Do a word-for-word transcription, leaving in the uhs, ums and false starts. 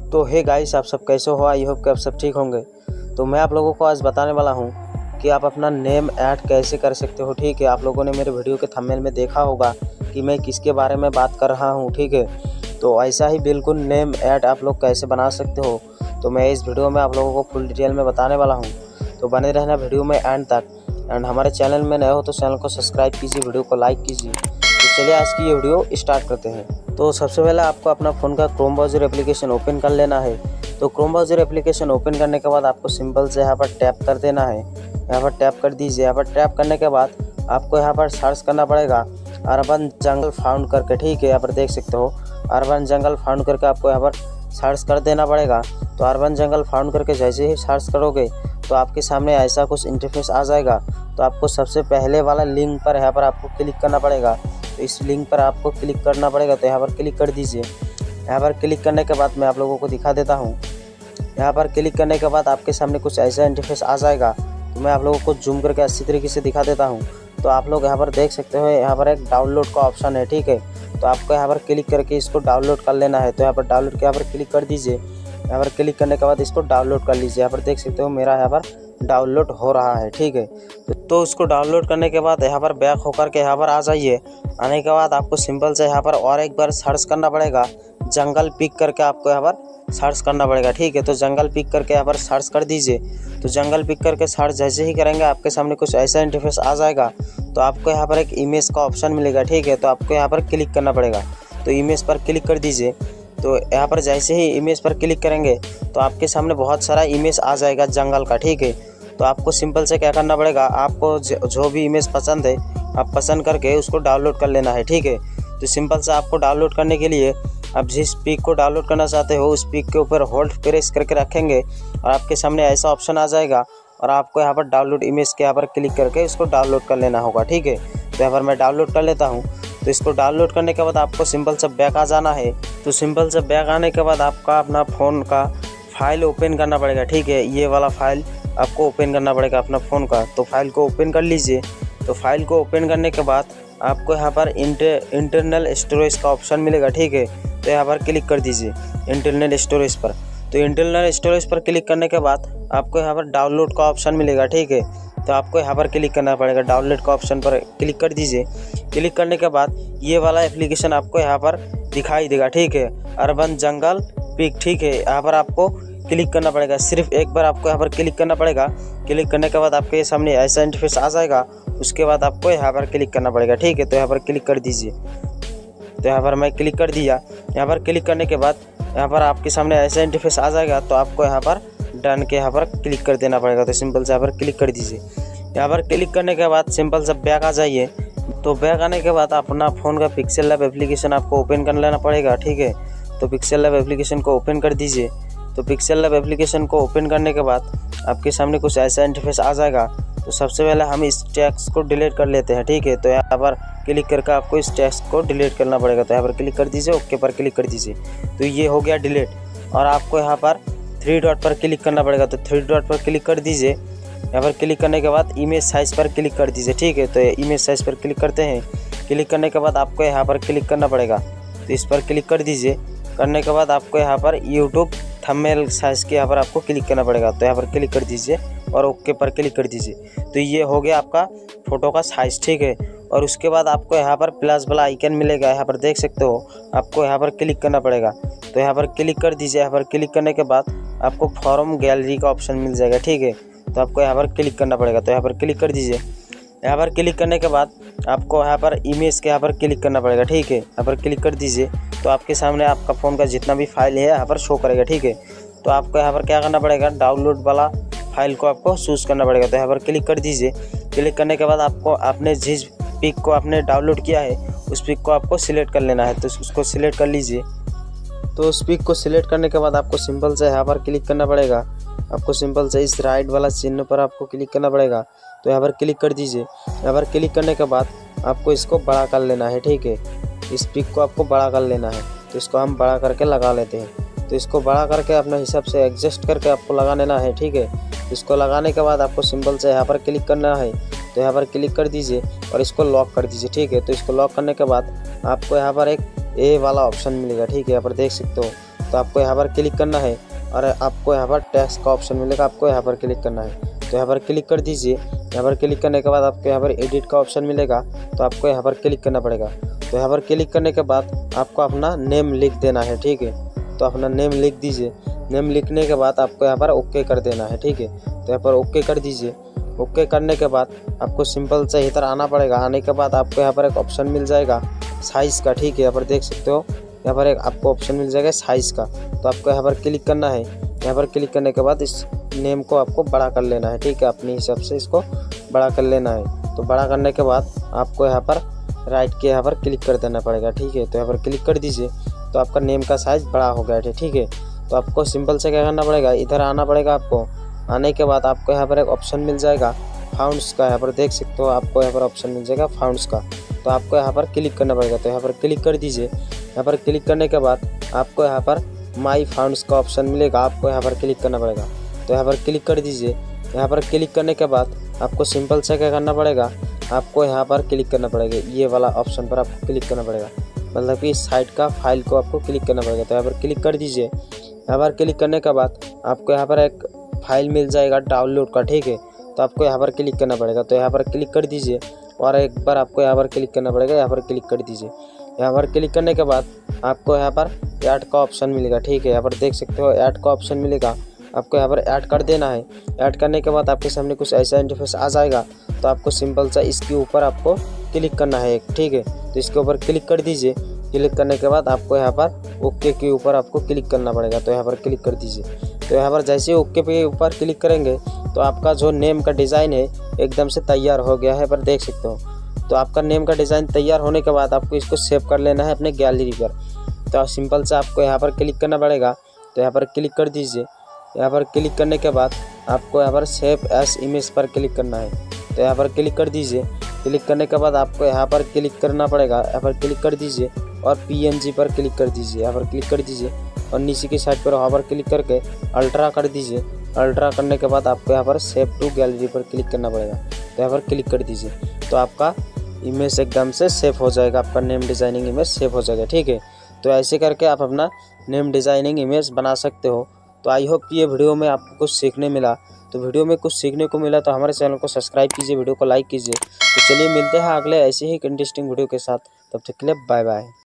तो hey guys, आप सब कैसे हो? आई होप कि आप सब ठीक होंगे। तो मैं आप लोगों को आज बताने वाला हूं कि आप अपना नेम ऐड कैसे कर सकते हो। ठीक है, आप लोगों ने मेरे वीडियो के थंबनेल में देखा होगा कि मैं किसके बारे में बात कर रहा हूं। ठीक है, तो ऐसा ही बिल्कुल नेम ऐड आप लोग कैसे बना सकते हो, तो मैं इस वीडियो में आप लोगों को फुल डिटेल में बताने वाला हूँ। तो बने रहना वीडियो में एंड तक। एंड हमारे चैनल में नए हो तो चैनल को सब्सक्राइब कीजिए, वीडियो को लाइक कीजिए। तो चलिए आज की ये वीडियो स्टार्ट करते हैं। तो सबसे पहले आपको अपना फ़ोन का क्रोम ब्राउज़र एप्लीकेशन ओपन कर लेना है। तो क्रोम ब्राउज़र एप्लीकेशन ओपन करने के बाद आपको सिंपल से यहाँ पर टैप कर देना है। यहाँ पर टैप कर दीजिए। यहाँ पर टैप करने के बाद आपको यहाँ पर सर्च करना पड़ेगा अर्बन जंगल फाउंड करके। ठीक है, यहाँ पर देख सकते हो अर्बन जंगल फाउंड करके आपको यहाँ पर सर्च कर देना पड़ेगा। तो अर्बन जंगल फाउंड करके जैसे ही सर्च करोगे तो आपके सामने ऐसा कुछ इंटरफेस आ जाएगा। तो आपको सबसे पहले वाला लिंक पर यहाँ पर आपको क्लिक करना पड़ेगा। तो इस लिंक पर आपको क्लिक करना पड़ेगा। तो यहाँ पर क्लिक कर दीजिए। यहाँ पर क्लिक करने के बाद मैं आप लोगों को दिखा देता हूँ। यहाँ पर क्लिक करने के बाद आपके सामने कुछ ऐसा इंटरफेस आ जाएगा। तो मैं आप लोगों को जूम करके अच्छी तरीके से दिखा देता हूँ। तो आप लोग यहाँ पर देख सकते हो, यहाँ पर एक डाउनलोड का ऑप्शन है। ठीक है, तो आपको यहाँ पर क्लिक करके इसको डाउनलोड कर लेना है। तो यहाँ पर डाउनलोड के यहाँ पर क्लिक कर दीजिए। यहाँ पर क्लिक करने के बाद इसको डाउनलोड कर लीजिए। यहाँ पर देख सकते हो मेरा यहाँ पर डाउनलोड हो रहा है। ठीक है, तो उसको डाउनलोड करने के बाद यहाँ पर बैक होकर के यहाँ पर आ जाइए। आने के बाद आपको सिंपल से यहाँ पर और एक बार सर्च करना पड़ेगा जंगल पिक करके, आपको यहाँ पर सर्च करना पड़ेगा। ठीक है, तो जंगल पिक करके यहाँ पर सर्च कर दीजिए। तो जंगल पिक करके सर्च जैसे ही करेंगे आपके सामने कुछ ऐसा इंटरफेस आ जाएगा। तो आपको यहाँ पर एक इमेज का ऑप्शन मिलेगा। ठीक है, तो आपको यहाँ पर क्लिक करना पड़ेगा। तो इमेज पर क्लिक कर दीजिए। तो यहाँ पर जैसे ही इमेज पर क्लिक करेंगे तो आपके सामने बहुत सारा इमेज आ जाएगा जंगल का। ठीक है, तो आपको सिंपल से क्या करना पड़ेगा, आपको जो भी इमेज पसंद है आप पसंद करके उसको डाउनलोड कर लेना है। ठीक है, तो सिंपल से आपको डाउनलोड करने के लिए आप जिस पिक को डाउनलोड करना चाहते हो उस पिक के ऊपर होल्ड प्रेस करके रखेंगे और आपके सामने ऐसा ऑप्शन आ जाएगा और आपको यहाँ पर डाउनलोड इमेज के यहाँ पर क्लिक करके इसको डाउनलोड कर लेना होगा। ठीक है, तो यहाँ पर मैं डाउनलोड कर लेता हूँ। तो इसको डाउनलोड करने के बाद आपको सिंपल से बैक आ जाना है। तो सिंपल से बैक आने के बाद आपका अपना फ़ोन का फाइल ओपन करना पड़ेगा। ठीक है, ये वाला फाइल आपको ओपन करना पड़ेगा अपना फ़ोन का। तो फाइल को ओपन कर लीजिए। तो फाइल को ओपन करने के बाद आपको यहाँ पर इंटर इंटरनल स्टोरेज का ऑप्शन मिलेगा। ठीक है, तो यहाँ पर क्लिक कर दीजिए इंटरनल स्टोरेज पर। तो इंटरनल स्टोरेज पर क्लिक करने के बाद आपको यहाँ पर डाउनलोड का ऑप्शन मिलेगा। ठीक है, तो आपको यहाँ पर क्लिक करना पड़ेगा। डाउनलोड का ऑप्शन पर क्लिक कर दीजिए। क्लिक करने के बाद ये वाला एप्लीकेशन आपको यहाँ पर दिखाई देगा। ठीक है, अर्बन जंगल पिक। ठीक है, यहाँ पर आपको क्लिक करना पड़ेगा। सिर्फ एक बार आपको यहाँ पर क्लिक करना पड़ेगा। क्लिक करने के बाद आपके सामने ऐसा इंटरफेस आ जाएगा। उसके बाद आपको यहाँ पर क्लिक करना पड़ेगा। ठीक है, तो यहाँ पर क्लिक कर दीजिए। तो यहाँ पर मैं क्लिक कर दिया। यहाँ पर क्लिक करने के बाद यहाँ पर आपके सामने ऐसा इंटरफेस आ जाएगा। तो आपको यहाँ पर डन के यहाँ पर क्लिक कर देना पड़ेगा। तो सिंपल से यहाँ पर क्लिक कर दीजिए। यहाँ पर क्लिक करने के बाद सिंपल से बैक आ जाइए। तो बैक आने के बाद अपना फ़ोन का पिक्सल लैब एप्लीकेशन आपको ओपन कर लेना पड़ेगा। ठीक है, तो पिक्सल लैब एप्लीकेशन को ओपन कर दीजिए। तो पिक्सल लैब एप्लीकेशन को ओपन करने के बाद आपके सामने कुछ ऐसा इंटरफेस आ जाएगा। तो सबसे पहले हम इस टेक्स्ट को डिलीट कर लेते हैं। ठीक है, तो यहाँ पर क्लिक करके आपको इस टेक्स्ट को डिलीट करना पड़ेगा। तो यहाँ पर क्लिक कर दीजिए, ओके पर क्लिक कर दीजिए। तो ये हो गया डिलीट। और आपको यहाँ पर थ्री डॉट पर क्लिक करना पड़ेगा। तो थ्री डॉट पर क्लिक कर दीजिए। यहाँ पर क्लिक करने के बाद इमेज साइज़ पर क्लिक कर दीजिए। ठीक है, तो इमेज साइज़ पर क्लिक करते हैं। क्लिक करने के बाद आपको यहाँ पर क्लिक करना पड़ेगा। तो इस पर क्लिक कर दीजिए। करने के बाद आपको यहाँ पर यूट्यूब थंबनेल साइज़ के यहाँ पर आपको क्लिक करना पड़ेगा। तो यहाँ पर क्लिक कर दीजिए और ओके पर क्लिक कर दीजिए। तो ये हो गया आपका फ़ोटो का साइज़। ठीक है, और उसके बाद आपको यहाँ पर प्लस वाला आइकन मिलेगा। यहाँ पर देख सकते हो, आपको यहाँ पर क्लिक करना पड़ेगा। तो यहाँ पर क्लिक कर दीजिए। यहाँ पर क्लिक करने के बाद आपको फॉर्म गैलरी का ऑप्शन मिल जाएगा। ठीक है, तो आपको यहाँ पर क्लिक करना पड़ेगा। तो यहाँ पर क्लिक कर दीजिए। यहाँ पर क्लिक करने के बाद आपको यहाँ पर इमेज के यहाँ पर क्लिक करना पड़ेगा। ठीक है, यहाँ पर क्लिक कर दीजिए। तो आपके सामने आपका फ़ोन का जितना भी फाइल है यहाँ पर शो करेगा। ठीक है, तो आपको यहाँ पर क्या करना पड़ेगा, डाउनलोड वाला फाइल को आपको चूज़ करना पड़ेगा। तो यहाँ पर क्लिक कर दीजिए। क्लिक करने के बाद आपको आपने जिस पिक को आपने डाउनलोड किया है उस पिक को आपको सिलेक्ट कर लेना है। तो उसको सिलेक्ट कर लीजिए। तो उस पिक को सिलेक्ट करने के बाद आपको सिंपल से यहाँ पर क्लिक करना पड़ेगा। आपको सिंपल से इस राइट वाला चिन्ह पर आपको क्लिक करना पड़ेगा। तो यहाँ पर क्लिक कर दीजिए। यहाँ पर क्लिक करने के बाद आपको इसको बड़ा कर लेना है। ठीक है, इस पिक को आपको बड़ा कर लेना है। तो इसको हम बड़ा करके लगा लेते हैं। तो इसको बड़ा करके अपने हिसाब से एडजस्ट करके आपको लगा लेना है। ठीक है, इसको लगाने के बाद आपको सिंपल से यहाँ पर क्लिक करना है। तो यहाँ पर क्लिक कर दीजिए और इसको लॉक कर दीजिए। ठीक है, तो इसको लॉक करने के बाद आपको यहाँ पर एक ए वाला ऑप्शन मिलेगा। ठीक है, यहाँ पर देख सकते हो तो आपको यहाँ पर क्लिक करना है और आपको यहाँ पर टेक्स्ट का ऑप्शन मिलेगा, आपको यहाँ पर क्लिक करना है। तो यहाँ पर क्लिक कर दीजिए। यहाँ पर क्लिक करने के बाद आपको यहाँ पर एडिट का ऑप्शन मिलेगा, तो आपको यहाँ पर क्लिक करना पड़ेगा। तो यहाँ पर क्लिक करने के बाद आपको अपना नेम लिख देना है, ठीक है। तो अपना नेम लिख दीजिए। नेम लिखने के बाद आपको यहाँ पर ओके कर देना है, ठीक है। तो यहाँ पर ओके कर दीजिए। ओके करने के बाद आपको सिंपल से इधर आना पड़ेगा। आने के बाद आपको यहाँ पर एक ऑप्शन मिल जाएगा साइज़ का, ठीक है। यहाँ पर देख सकते हो, यहाँ पर एक आपको ऑप्शन मिल जाएगा साइज़ का। तो आपको यहाँ पर क्लिक करना है। यहाँ पर क्लिक करने के बाद इस नेम को आपको बड़ा कर लेना है, ठीक है। अपने हिसाब से इसको बड़ा कर लेना है। तो बड़ा करने के बाद आपको यहाँ पर राइट के यहाँ पर क्लिक कर देना पड़ेगा, ठीक है। तो यहाँ पर क्लिक कर दीजिए। तो आपका नेम का साइज़ बड़ा हो गया है, ठीक है। तो आपको सिंपल से क्या करना पड़ेगा, इधर आना पड़ेगा आपको। आने के बाद आपको यहाँ पर एक ऑप्शन मिल जाएगा फाउंड्स का। यहाँ पर देख सकते हो, आपको यहाँ पर ऑप्शन मिल जाएगा फाउंड्स का। तो आपको यहाँ पर क्लिक करना पड़ेगा। तो यहाँ पर क्लिक कर दीजिए। यहाँ पर क्लिक करने के बाद आपको यहाँ पर माई फाउंड्स का ऑप्शन मिलेगा, आपको यहाँ पर क्लिक करना पड़ेगा। तो यहाँ पर क्लिक कर दीजिए। यहाँ पर क्लिक करने के बाद आपको सिंपल से क्या करना पड़ेगा, आपको यहाँ पर क्लिक करना पड़ेगा। ये वाला ऑप्शन पर आपको क्लिक करना पड़ेगा, मतलब कि इस साइट का फाइल को आपको क्लिक करना पड़ेगा। तो यहाँ पर क्लिक कर दीजिए। यहाँ पर क्लिक करने के बाद आपको यहाँ पर एक फाइल मिल जाएगा डाउनलोड का, ठीक है। तो आपको यहाँ पर क्लिक करना पड़ेगा। तो यहाँ पर क्लिक कर दीजिए और एक बार आपको यहाँ पर क्लिक करना पड़ेगा। यहाँ पर क्लिक कर दीजिए। यहाँ पर क्लिक करने के बाद आपको यहाँ पर ऐड का ऑप्शन मिलेगा, ठीक है। यहाँ पर देख सकते हो ऐड का ऑप्शन मिलेगा, आपको यहाँ पर ऐड कर देना है। ऐड करने के बाद आपके सामने कुछ ऐसा इंटरफेस आ जाएगा। तो आपको सिंपल सा इसके ऊपर आपको क्लिक करना है एक, ठीक है। तो इसके ऊपर क्लिक कर दीजिए। क्लिक करने के बाद आपको यहाँ पर ओके के ऊपर आपको क्लिक करना पड़ेगा। तो यहाँ पर क्लिक कर दीजिए। तो यहाँ पर जैसे ही ओके पे ऊपर क्लिक करेंगे तो आपका जो नेम का डिज़ाइन है एकदम से तैयार हो गया है, पर देख सकते हो। तो आपका नेम का डिज़ाइन तैयार होने के बाद आपको इसको सेव कर लेना है अपने गैलरी पर। तो सिंपल से आपको यहाँ पर क्लिक करना पड़ेगा। तो यहाँ पर क्लिक कर दीजिए। यहाँ पर क्लिक करने के बाद आपको यहाँ पर सेव एज इमेज पर क्लिक करना है। तो यहाँ पर क्लिक कर दीजिए। क्लिक करने के बाद आपको यहाँ पर क्लिक करना पड़ेगा। यहाँ पर क्लिक कर दीजिए और पीएनजी पर क्लिक कर दीजिए। यहाँ पर क्लिक कर दीजिए और नीचे की साइड पर वहाँ पर क्लिक करके अल्ट्रा कर दीजिए। अल्ट्रा करने के बाद आपको यहाँ पर सेव टू गैलरी पर क्लिक करना पड़ेगा। तो यहाँ पर क्लिक कर दीजिए। तो आपका इमेज एकदम से सेव हो जाएगा, आपका नेम डिज़ाइनिंग इमेज सेव हो जाएगा, ठीक है। तो ऐसे करके आप अपना नेम डिज़ाइनिंग इमेज बना सकते हो। तो आई होप कि ये वीडियो में आपको कुछ सीखने मिला। तो वीडियो में कुछ सीखने को मिला तो हमारे चैनल को सब्सक्राइब कीजिए, वीडियो को लाइक कीजिए। तो चलिए मिलते हैं अगले ऐसे ही इंटरेस्टिंग वीडियो के साथ। तब तक के लिए बाय बाय।